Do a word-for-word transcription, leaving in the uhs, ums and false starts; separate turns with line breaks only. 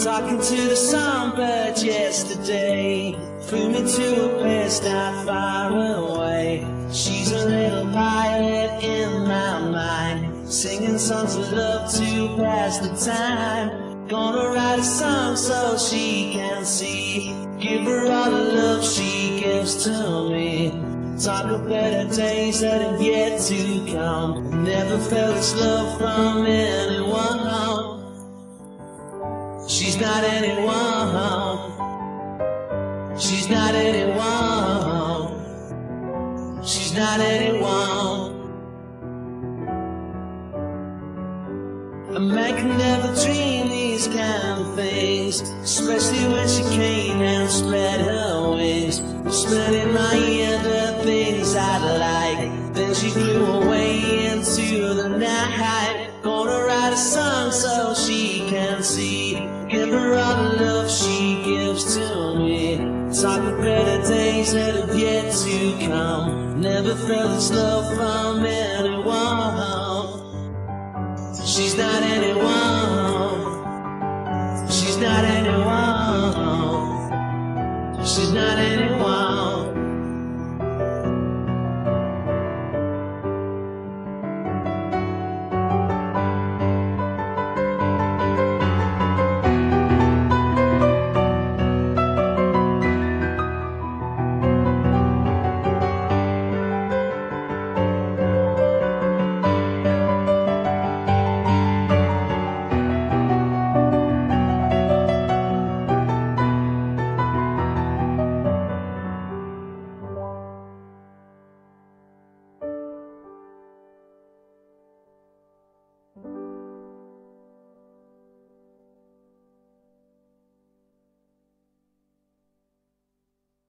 Talking to the songbird yesterday, flew me to a place not far away. She's a little pilot in my mind, singing songs of love to pass the time. Gonna write a song so she can see, give her all the love she gives to me. Talk of better days that have yet to come. Never felt this love from anyone. She's not anyone. She's not anyone. She's not anyone. A man can never dream these kind of things, especially when she came and spread her wings. Whispered in my ear the things I'd like, then she flew away into the night. Gonna write a song so she can see, give her all the love she gives to me. Talk of better days that have yet to come. Never felt this love from anyone. She's not anyone. She's not anyone. She's not anyone.